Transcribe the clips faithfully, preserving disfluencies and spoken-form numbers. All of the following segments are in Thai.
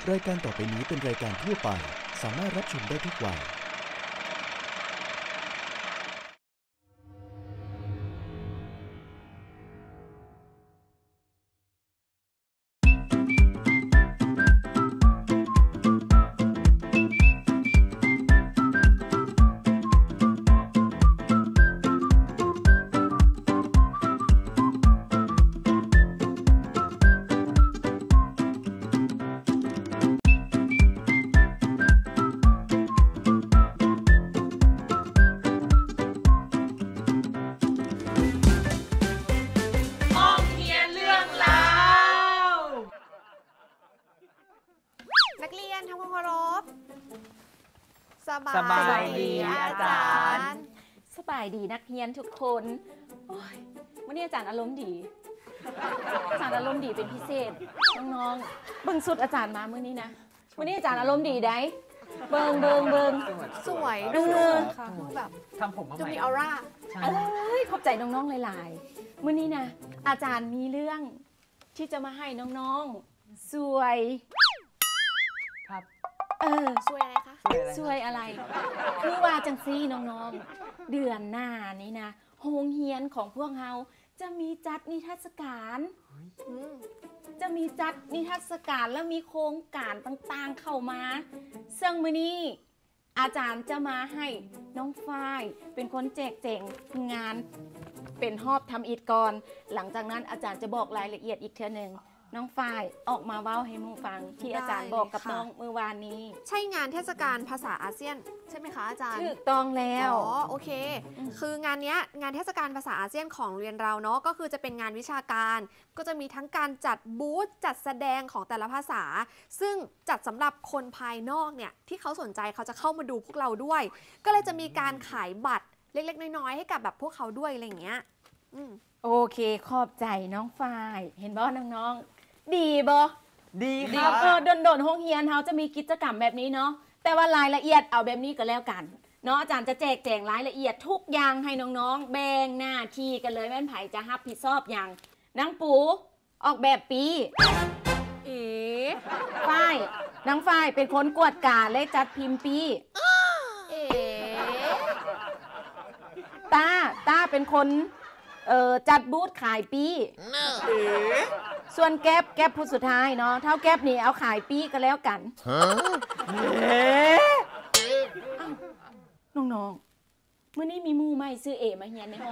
รายการต่อไปนี้เป็นรายการทั่วไปสามารถรับชมได้ทุกวัยสบายดีอาจารย์สบายดีนักเรียนทุกคนวันนี้อาจารย์อารมณ์ดีอาจารย์อารมณ์ดีเป็นพิเศษน้องๆเบิ่งสุดอาจารย์มาเมื่อนี้นะวันนี้อาจารย์อารมณ์ดีได้เบิ่งเบิ่งเบิ่งสวยดูค่ะแบบทำผมมาใหม่จะมีออร่าเอ้ยขอบใจน้องๆหลายๆเมื่อนี้นะอาจารย์มีเรื่องที่จะมาให้น้องๆสวยครับเออสวยอะไรคะสวยอะไรคือว่าจังซี่น้องๆเดือนหน้านี้นะโรงเรียนของพวกเราจะมีจัดนิทรรศการจะมีจัดนิทรรศการแล้วมีโครงการต่างๆเข้ามาซึ่งมื้อนี้อาจารย์จะมาให้น้องฝ้ายเป็นคนแจกแจงงานเป็นหอบทำอิฐก่อนหลังจากนั้นอาจารย์จะบอกรายละเอียดอีกเท่านึงน้องฝ้ายออกมาเว้าให้มูฟังที่อาจารย์บอกกับน้องเมื่อวานนี้ใช่งานเทศกาลภาษาอาเซียนใช่ไหมคะอาจารย์ถูกต้องแล้วอ๋อโอเคคืองานนี้งานเทศกาลภาษาอาเซียนของเรียนเราเนาะก็คือจะเป็นงานวิชาการก็จะมีทั้งการจัดบูธจัดแสดงของแต่ละภาษาซึ่งจัดสำหรับคนภายนอกเนี่ยที่เขาสนใจเขาจะเข้ามาดูพวกเราด้วยก็เลยจะมีการขายบัตรเล็กๆน้อยๆให้กับแบบพวกเขาด้วยอะไรอย่างเงี้ยโอเคขอบใจน้องฝ้ายเห็นบ่น้องๆดีบ่ดีครับเออโดนๆห้องเรียนเขาจะมีกิจกรรมแบบนี้เนาะแต่ว่ารายละเอียดเอาแบบนี้ก็แล้วกันเนาะอาจารย์จะแจกแจงรายละเอียดทุกอย่างให้น้องๆแบ่งหน้าที่กันเลยแม่นไผ่จะรับผิดชอบอย่างนางปูออกแบบปีเอ๋ฝ้ายนางฝ้ายเป็นคนกวดกาและจัดพิมพ์ปีเอ๋ตาตาเป็นคนเอ่อจัดบูธขายปีเอ๋ส่วนแก๊บแก๊บผู้สุดท้ายเนาะเท่าแก๊บนี่เอาขายปีก็แล้วกันน้องๆเมื่อนี้มีมูใหม่ซื้อเอมาเฮียนในห้อง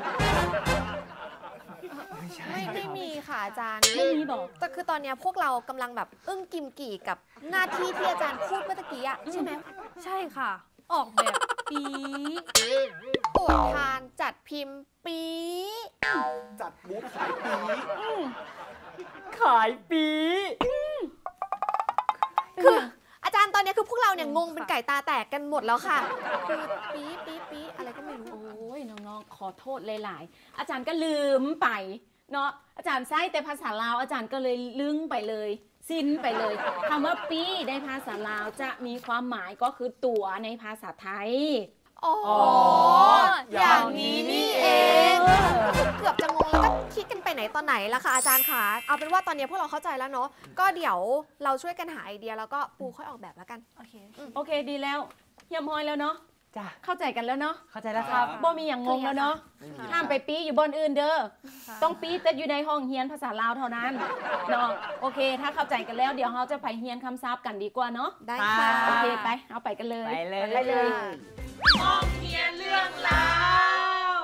ไม่ไม่มีค่ะอาจารย์ไม่มีบอกแต่คือตอนนี้พวกเรากำลังแบบอึ้งกิมกี่กับหน้าที่ที่อาจารย์พูดเมื่อกี้อะใช่ไหมใช่ค่ะออกแบบปีตรวจทานจัดพิมพ์ปีจัดบูธขายปีขายปีคืออาจารย์ตอนนี้คือพวกเราเนี่ยงงเป็นไก่ตาแตกกันหมดแล้วค่ะคือปีปีปีอะไรก็ไม่รู้โอ้ยน้องๆขอโทษหลายๆอาจารย์ก็ลืมไปเนาะอาจารย์ใช้แต่ภาษาลาวอาจารย์ก็เลยลึงไปเลยสิ้นไปเลยคำว่าปีในภาษาลาวจะมีความหมายก็คือตั๋วในภาษาไทยอ๋ออย่างนี้นี่เองเกือบจะงงแล้วก็คิดกันไปไหนตอนไหนล่ะคะอาจารย์คะเอาเป็นว่าตอนนี้พวกเราเข้าใจแล้วเนาะก็เดี๋ยวเราช่วยกันหาไอเดียแล้วก็ปูค่อยออกแบบแล้วกันโอเคโอเคดีแล้วเยี่ยมฮอยแล้วเนาะจ้ะเข้าใจกันแล้วเนาะเข้าใจแล้วครับบ่มีอย่างงงแล้วเนาะห้ามไปปีอยู่บนอื่นเด้อต้องปีแต่อยู่ในห้องเรียนภาษาลาวเท่านั้นเนาะโอเคถ้าเข้าใจกันแล้วเดี๋ยวเราจะไปเรียนคำศัพท์กันดีกว่าเนาะได้ค่ะโอเคไปเอาไปกันเลยไปเลยไปเลยห้องเรียนเรื่องราว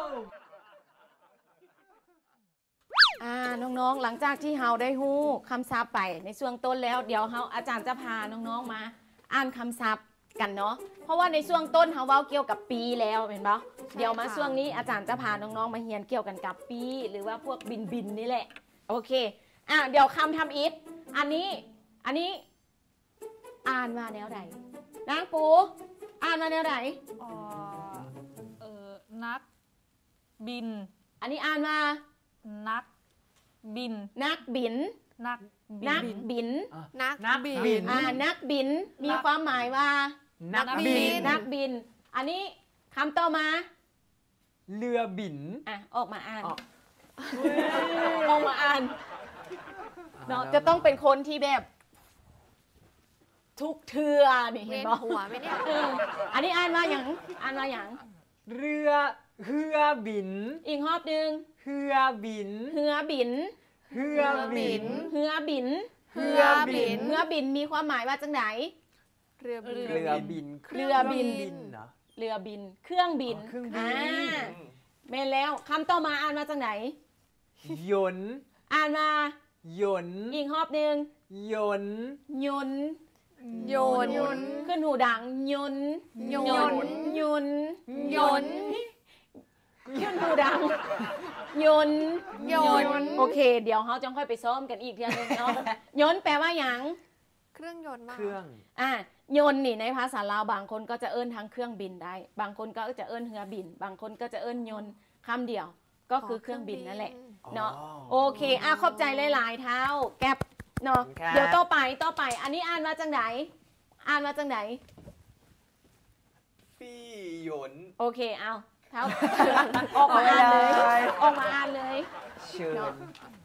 อ่าน้องๆหลังจากที่เฮาได้ฮู้คำศัพท์ไปในช่วงต้นแล้วเดี๋ยวเฮาอาจารย์จะพาน้องๆมาอ่านคำศัพท์กันเนาะเพราะว่าในช่วงต้นเฮาเว้าเกี่ยวกับปีแล้วเห็นปะเดี๋ยวมาช่วงนี้อาจารย์จะพาน้องๆมาเรียนเกี่ยวกันกับปีหรือว่าพวกบินบินนี่แหละโอเคอ่ะเดี๋ยวคำทำอิฐอันนี้อันนี้อ่านว่าแนวใดนางปูอ่านว่าแนวใดอ๋อเออนักบินอันนี้อ่านว่านักบินนักบินนักนักบินนักบินอ่านักบินมีความหมายว่านักบินนักบินอันนี้คำต่อมาเรือบินอ่ะออกมาอ่านออกมาอ่านเนาะจะต้องเป็นคนที่แบบทุกเทือนี่เวีเห็ยนนบ่หัวไหมเนี่ยเอออันนี้อ่านว่าอย่างอ่านว่าอย่างเรือเฮือบินอีกรอบหนึ่งเฮือบินเหือบินเฮือบินเหือบินเฮือบินเหือบินมีความหมายว่าจังไหนเรือบินเรือบินเรือบินบินเหรอเรือบิน เครื่องบินอ๋อเครื่องบินอ่าแม่นแล้วคำต่อมาอ่านมาจากไหนยนต์อ่านมายนต์อีกรอบหนึ่งยนต์ยนต์โยนขึ้นหูดังยนต์ยนต์ยนต์ยนต์ขึ้นหูดังยนต์ยนต์โอเค เดี๋ยวเขาจะค่อยไปซ้อมกันอีกทีนึงเนาะยนต์แปลว่าหยังเครื่องยนต์มากเครื่องอ่ะยนต์นี่ในภาษาลาวบางคนก็จะเอิ้นทางเครื่องบินได้ บางคนก็จะเอิ้นเรือบิน บางคนก็จะเอิ้นยนต์คำเดียวก็คือเครื่องบินนั่นแหละ เนาะ โอเคอ่ะขอบใจหลายๆเท้า แก๊ปเนาะครับเดี๋ยวต่อไปต่อไป อันนี้อ่านมาจังไหนอ่านมาจังไหนปี้หยนโอเคเอาเท้า ออกมาอ่านเลย ออกมาอ่านเลยเชิญ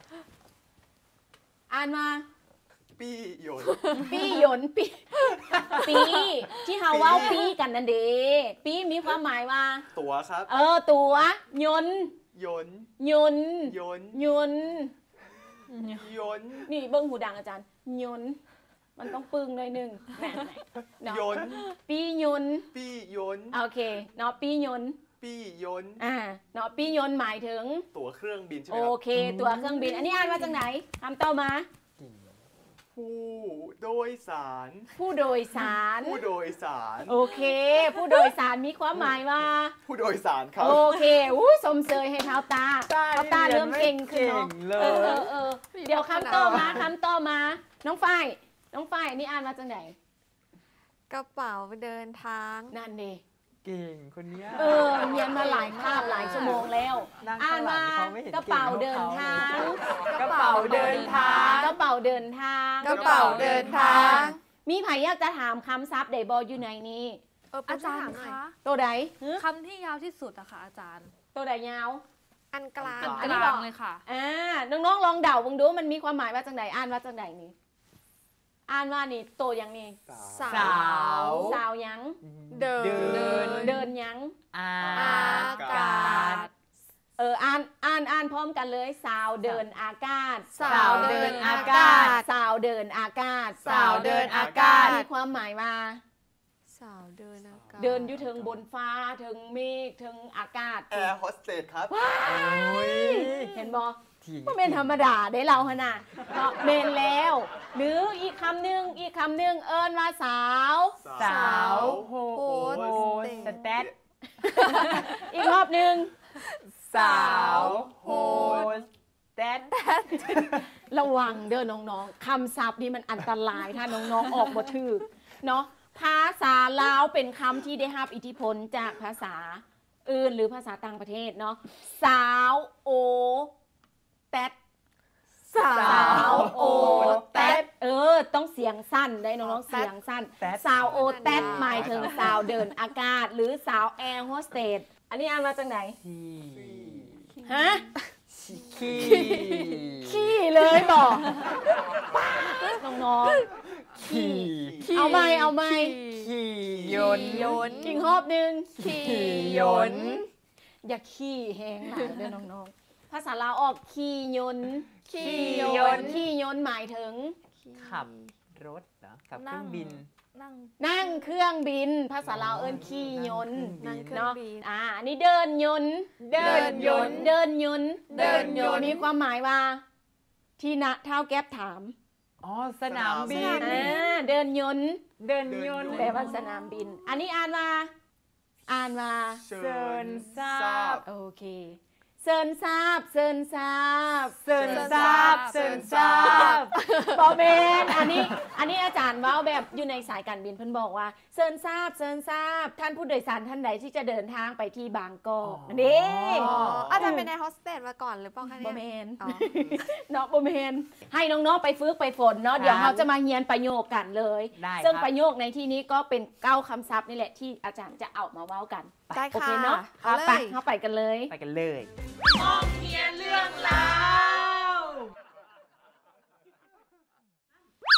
อ่านมาปี้หยนปี้หยนปีปีที่เฮาเว้าปีกันนั่นเด้ปีมีความหมายว่าตัวครับเออตัวยนต์หยนยนต์หยนยนต์หยนนี่เบิ้งหูดังอาจารย์ยนต์มันต้องปึงหน่อยหนึงแหม่เนาะหยนปียนต์ปี้หยนโอเคเนาะปียนต์ปี้หยนอ่าเนาะปียนต์หมายถึงตัวเครื่องบินใช่ไหโอมครับเค ตัวเครื่องบิน อันนี้อ่านมาจากไหนคำต่อมาผู้โดยสารผู้โดยสารผู้โดยสารโอเค ผู้โดยสารมีความหมายว่าผู้โดยสารครับโอเคอู้สมเสยให้เท้าตาเท้าตาเริ่มเก่งขึ้นเนาะเลเออย เออเออเดี๋ยวคำต่อมาคำต่อมา น้องฝ้ายน้องฝ้ายอันนี้อ่านมาจากไหนกระเป๋าเดินทางนั่นเดเก่งคนเนี้ยเออเรียนมาหลายคาบหลายชั่วโมงแล้วนั่งอ่าข้าน งหลัมางเขาไม่เห็นกระเป๋าเดินทางกระเป๋าเดินทางกระเป๋าเดินทางกระเป๋าเดินทางมีไผอยากจะถามคำซับไดบออยู่ในนี้เอออาจารย์ถมหน่คะตัวใดฮึคำที่ยาวที่สุดอะค่ะอาจารย์ตัวใดยาวอันกลางอัอันนนี้กบลาอกงเลยค่ะอ่าน้องๆลองเดาบังดูมันมีความหมายว่าจังไหนอ่านว่าจังไหนนี่อ่านว่านี่โตยังนี่สาสาว วสาวยังเดินเดินเดินยังอาอากาศเอออ่านอ่านอ่านพร้อมกันเลย สาวเดินอากาศสาวเดินอากาศสาวเดินอากาศสาวเดินอากาศมีความหมายว่าสาวเดินอากาศเดินอยู่ถึงบนฟ้าถึงเมฆถึงอากาศแอร์โฮสเตสครับโอ้ยเห็นบอทิ้งก็เป็นธรรมดาได้เราขนาดเนาะเมนแล้ว หรืออีกคำหนึ่งอีกคำหนึ่งเอิญว่าสาวสาวโฮโฮสสเตตอีกรอบหนึ่งสาวโฮสเตตระวังเด้อน้องๆคำศัพท์นี้มันอันตรายถ้าน้องๆออกบ่ถูกเนาะภาษาลาวเป็นคำที่ได้รับอิทธิพลจากภาษาอื่นหรือภาษาต่างประเทศเนาะสาวโอแตดสาสาววโอแตดเออ ต้องเสียงสั้นได้น้องๆเสียงสั้นแต๊ดสาวโอแตดหมายถึงสาวเดินอากาศ หรือสาวแอร์โฮสเตสอันนี้อ่านมาจากไหนขี้ฮะขี้ขี้เลยบอกน้องๆขี้เอาไหมเอาไหมขี้ยนต์ยนต์อีกรอบหนึ่งขี่ยนต์อย่าขี้แห้งหลายเด้อน้องๆ ภาษาลาวออกขี้ยนต์ขี่ยนต์ขี้ยนต์หมายถึงขับรถเหรอขับเครื่องบินนั่งนั่งเครื่องบิน ภาษาลาวเอิ้นขี้ยนต์นั่งเครื่องเนาะบินอ่าอันนี้เดินยนต์เดินยนต์เดินยนต์เดินยนต์มีความหมายว่า ที่นะเท้าแก๊ปถามอ๋อ สนามบินอ่าเดินยนต์เดินยนต์แปลว่าสนามบิน อันนี้อ่านว่าอ่านว่าเชิเซินญทราบโอเคเซินทราบเซินทราบเซินทราบเซินทราบบอเมนอันนี้อันนี้อาจารย์ว่าแบบอยู่ในสายการบินเพิ่นบอกว่าเซินทราบเซินทราบท่านผู้โดยสารท่านใดที่จะเดินทางไปที่บางกอกอ๋อนี่อ๋ออาจารย์เป็นแอร์โฮสเตสมาก่อนหรือเปล่าคะบอเนี่ยเมนอ๋อเนาะบอเมนให้น้องๆไปฝึกไปฝนเนาะเดี๋ยวเราจะมาเรียนประโยคกันเลยได้ซึ่งครับประโยคในที่นี้ก็เป็นเก้าคำศัพท์นี่แหละที่อาจารย์จะเอามาเว้ากันได้โอค่ะเคเนาะเอาเลไปยเข้าไปกันเลยไปกันเลยเรื่องราว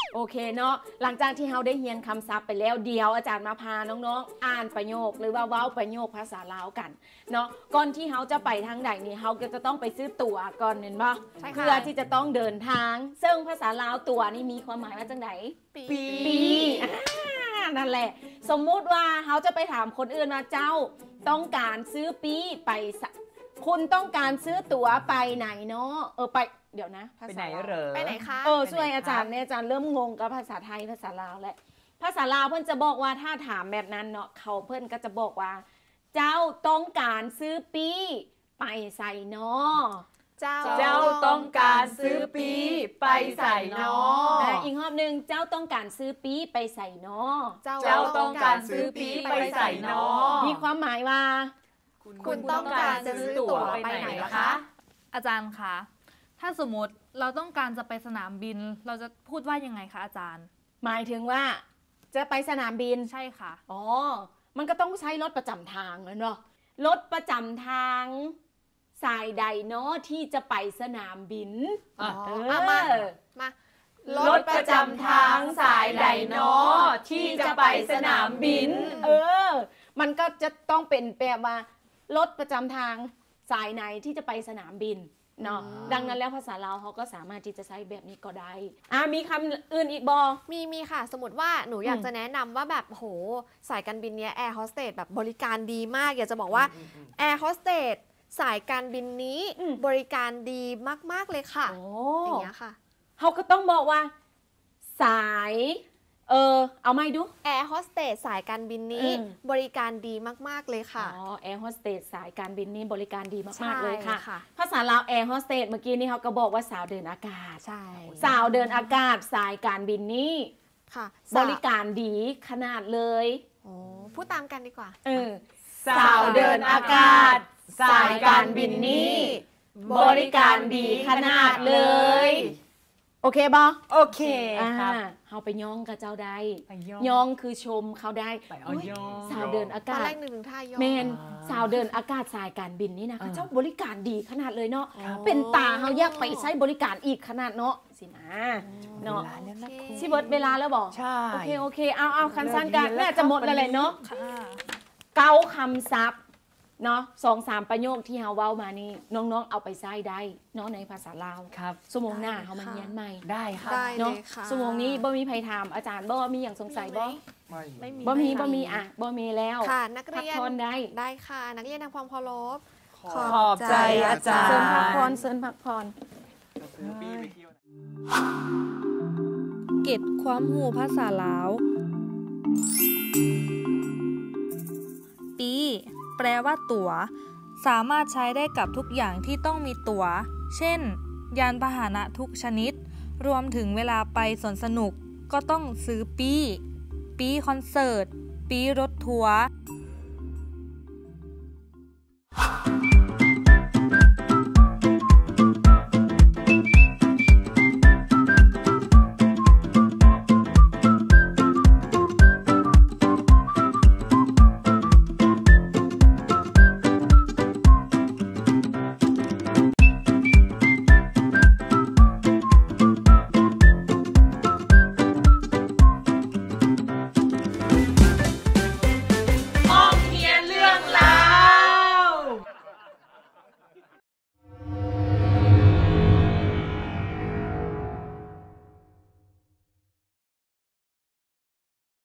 โอเคเนาะหลังจากที่เราได้เรียนคำศัพท์ไปแล้วเดียวอาจารย์มาพาน้องๆอ่านประโยคหรือว่าเว้าประโยคภาษาลาวกันเนาะก่อนที่เราจะไปทางใดนี่เราก็จะต้องไปซื้อตั๋วก่อนเห็นป่ะใช่ค่ะเพื่อที่จะต้องเดินทาง ซึ่งภาษาลาวตั๋วนี่มีความหมายว่าจังไหนปีปีอ่านั่นแหละ สมมุติว่าเขาจะไปถามคนอื่นว่าเจ้าต้องการซื้อปีไปสะคุณต้องการซื้อตั๋วไปไหนเนาะเออไปเดี๋ยวนะภาไปษาไหนลาวเหรอไปไหนคะเออช่วยอาจารย์เนี่ยอาจารย์เริ่มงงกับภาษาไทยภาษาลาวแหละภาษาลาวเพื่อนจะบอกว่าถ้าถามแบบนั้นเนาะเขาเพื่อนก็จะบอกว่า เจ้าต้องการซื้อปีไปใส่เนาะเจ้าเจ้าต้องการซื้อปีไปใส่นอและอีกรอบหนึ่งเจ้าต้องการซื้อปีไปใส่เนาะเจ้าเจ้าต้องการซื้อปีไปใส่นอมีความหมายว่าคุณต้องการจะซื้อตั๋วไปไหนล่ะคะอาจารย์คะถ้าสมมติเราต้องการจะไปสนามบิน เราจะพูดว่ายังไงคะอาจารย์หมายถึงว่าจะไปสนามบินใช่ค่ะอ๋อ มันก็ต้องใช้รถประจำทางแล้วเนาะ รถประจำทางสายใดเนาะที่จะไปสนามบินอ่ะเอเอามาอมารถประจำทางสายใดนอที่จะไปสนามบินเออ มันก็จะต้องเป็นแบบว่ารถประจำทางสายไหนที่จะไปสนามบินเนาะ ดังนั้นแล้วภาษาลาวเขาก็สามารถที่จะใช้แบบนี้ก็ได้ อ่ะมีคำอื่นอีกบอมีมีค่ะ สมมติว่าหนูอยากอืมจะแนะนำว่าแบบโหสายการบินเนี้ยแอร์โฮสเตสแบบบริการดีมาก อยากจะบอกว่าแอร์โฮสเตสสายการบินนี้บริการดีมากๆเลยค่ะโอ้อย่างเงี้ยค่ะเขาก็ต้องบอกว่า สาย เออ เอาไม่ดูแอร์โฮสเตสสายการบินนี้อืมบริการดีมากๆเลยค่ะอ๋อ แอร์โฮสเตสสายการบินนี่บริการดีใช่มากๆเลยค่ะค่ะภาษาลาวแอร์โฮสเตสเมื่อกี้นี่เขาก็บอกว่าสาวเดินอากาศใช่สาวเดินอากาศสายการบินนี่ค่ะบริการดีขนาดเลยโอ้พูดตามกันดีกว่าเออสาวเดินอากาศสายการบินนี้บริการดีขนาดเลย โอเคบอโอเคครับอ่าเขาไปย่องกับเจ้าได้ไปย่องย่องคือชมเขาได้ไปเอาอุ๊ยย่องสาวเดินอาตอนกาศแรกหนึ่งถึงท่ายอเมนสาวเดินอากาศสายการบินนี่นะอ่าเขาเจ้าบริการดีขนาดเลยเนาะครับเป็นตาเขาอยากไปใช้บริการอีกขนาดเนาะสินะเนาะเวลาแล้วนะครูชิเบิร์ดเวลาแล้วบอกใช่โอเคโอเคเอาเอาคันสั้นกันน่าจะหมดแล้วแหละเนาะค่ะเก้าคำศัพท์เนาะสองสามประโยคที่เฮาเว้ามานี่น้องๆเอาไปใช้ได้เนาะในภาษาลาวครับสมงหน้าเขามาเรียนใหม่ได้ครับได้เลเนาะยค่ะสมงนี้บ่มีใครถามอาจารย์บ่มีอย่างสงสัยบ่ไม่ไม่มีบ่มีค่ะบ่มีอ่ะบ่มีแล้วค่ะนักพักเรียนผ่อนได้ได้ค่ะ นักเรียนทำความเคารพขอขอบใจอาจารย์เสริมพักผ่อนเสริมพักผ่อนจะซื้อปีไปเที่ยวนะเก็ดความหูภาษาลาว ปี แปลว่าตั๋ว สามารถใช้ได้กับทุกอย่างที่ต้องมีตั๋ว เช่น ยานพาหนะทุกชนิด รวมถึงเวลาไปสวนสนุกก็ต้องซื้อปี ปีคอนเสิร์ต ปีรถทัวร์